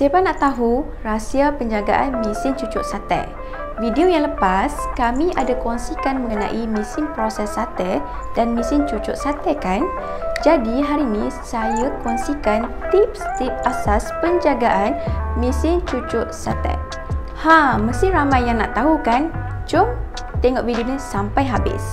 Siapa nak tahu rahsia penjagaan mesin cucuk sate? Video yang lepas, kami ada kongsikan mengenai mesin proses sate dan mesin cucuk sate kan? Jadi hari ini saya kongsikan tips-tips asas penjagaan mesin cucuk sate. Mesti ramai yang nak tahu kan? Jom tengok video ni sampai habis.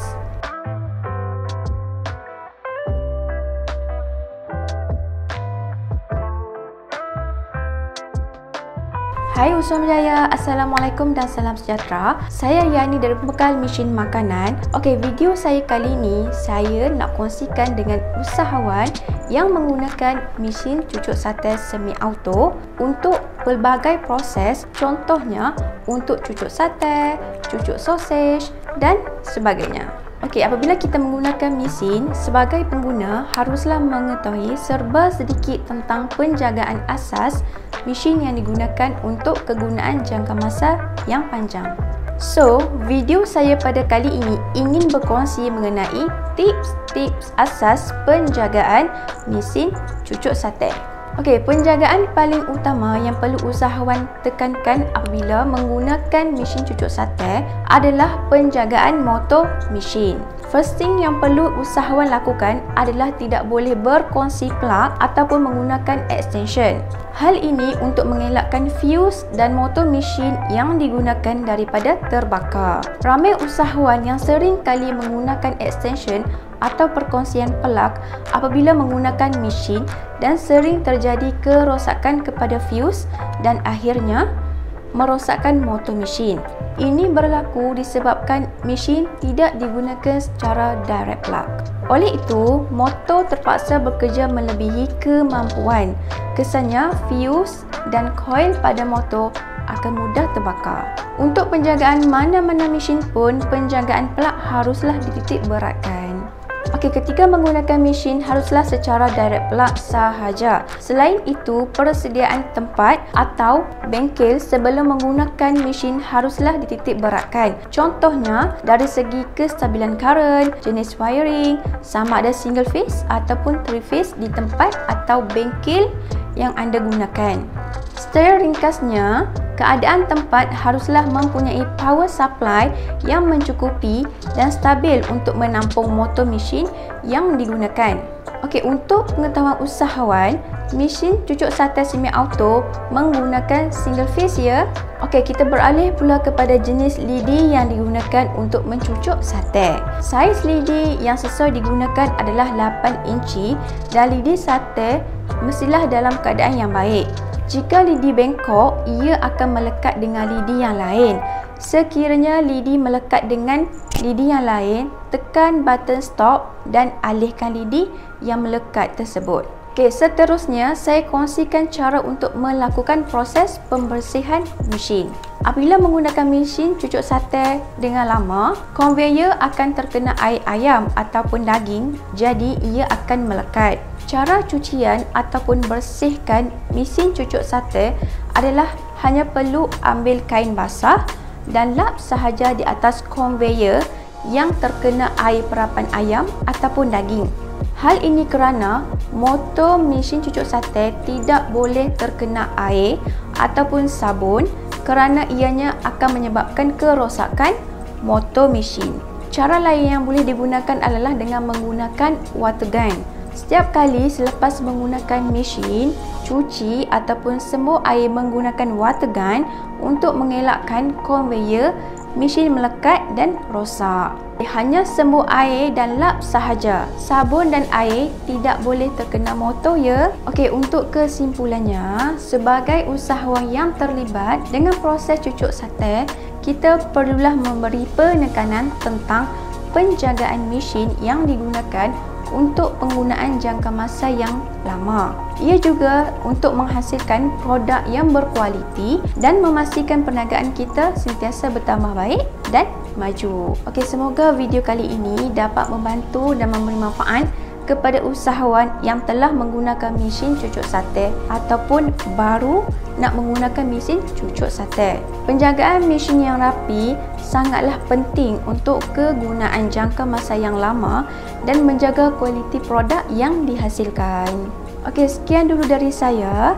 Hai usaha berjaya, Assalamualaikum dan salam sejahtera. Saya Yani dari Pembekal Mesin Makanan. Okey, video saya kali ini saya nak kongsikan dengan usahawan yang menggunakan mesin cucuk sate semi auto untuk pelbagai proses, contohnya untuk cucuk sate, cucuk sausage dan sebagainya. Okey, apabila kita menggunakan mesin, sebagai pengguna haruslah mengetahui serba sedikit tentang penjagaan asas mesin yang digunakan untuk kegunaan jangka masa yang panjang. So, video saya pada kali ini ingin berkongsi mengenai tips-tips asas penjagaan mesin cucuk sate. Okey, penjagaan paling utama yang perlu usahawan tekankan apabila menggunakan mesin cucuk sate adalah penjagaan motor mesin. First thing yang perlu usahawan lakukan adalah tidak boleh berkongsi plug ataupun menggunakan extension. Hal ini untuk mengelakkan fuse dan motor mesin yang digunakan daripada terbakar. Ramai usahawan yang sering kali menggunakan extension atau perkongsian plug apabila menggunakan mesin dan sering terjadi kerosakan kepada fuse dan akhirnya merosakkan motor mesin. Ini berlaku disebabkan mesin tidak digunakan secara direct plug. Oleh itu, motor terpaksa bekerja melebihi kemampuan. Kesannya, fuse dan coil pada motor akan mudah terbakar. Untuk penjagaan mana-mana mesin pun, penjagaan plug haruslah dititik beratkan. Okey, ketika menggunakan mesin haruslah secara direct plug sahaja. Selain itu, persediaan tempat atau bengkel sebelum menggunakan mesin haruslah dititik beratkan. Contohnya, dari segi kestabilan current, jenis wiring, sama ada single phase ataupun three phase di tempat atau bengkel yang anda gunakan. Secara ringkasnya, keadaan tempat haruslah mempunyai power supply yang mencukupi dan stabil untuk menampung motor mesin yang digunakan. Okey, untuk pengetahuan usahawan, mesin cucuk sate semi auto menggunakan single phase ya. Okey, kita beralih pula kepada jenis lidi yang digunakan untuk mencucuk sate. Saiz lidi yang sesuai digunakan adalah 8 inci dan lidi sate mestilah dalam keadaan yang baik. Jika lidi bengkok, ia akan melekat dengan lidi yang lain. Sekiranya lidi melekat dengan lidi yang lain, tekan button stop dan alihkan lidi yang melekat tersebut. Okey, seterusnya saya kongsikan cara untuk melakukan proses pembersihan mesin. Apabila menggunakan mesin cucuk sate dengan lama, conveyor akan terkena air ayam ataupun daging, jadi ia akan melekat. Cara cucian ataupun bersihkan mesin cucuk sate adalah hanya perlu ambil kain basah dan lap sahaja di atas conveyor yang terkena air perapan ayam ataupun daging. Hal ini kerana motor mesin cucuk sate tidak boleh terkena air ataupun sabun kerana ianya akan menyebabkan kerosakan motor mesin. Cara lain yang boleh digunakan adalah dengan menggunakan water gun. Setiap kali selepas menggunakan mesin, cuci ataupun sembuh air menggunakan water gun untuk mengelakkan conveyor mesin melekat dan rosak. Hanya sembuh air dan lap sahaja. Sabun dan air tidak boleh terkena motor ya. Okey, untuk kesimpulannya, sebagai usahawan yang terlibat dengan proses cucuk sate, kita perlulah memberi penekanan tentang penjagaan mesin yang digunakan untuk penggunaan jangka masa yang lama. Ia juga untuk menghasilkan produk yang berkualiti dan memastikan perniagaan kita sentiasa bertambah baik dan maju. Okey, semoga video kali ini dapat membantu dan memberi manfaat kepada usahawan yang telah menggunakan mesin cucuk sate ataupun baru nak menggunakan mesin cucuk sate. Penjagaan mesin yang rapi sangatlah penting untuk kegunaan jangka masa yang lama dan menjaga kualiti produk yang dihasilkan. Okey, sekian dulu dari saya.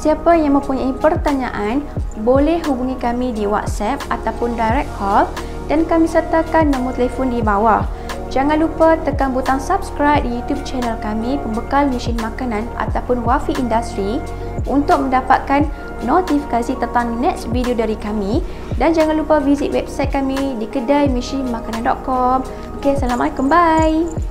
Sesiapa yang mempunyai pertanyaan, boleh hubungi kami di WhatsApp ataupun direct call dan kami sertakan nombor telefon di bawah. Jangan lupa tekan butang subscribe di YouTube channel kami Pembekal Mesin Makanan ataupun Wafi Industri untuk mendapatkan notifikasi tentang next video dari kami, dan jangan lupa visit website kami di kedaimesinmakanan.com. Okey, Assalamualaikum, bye.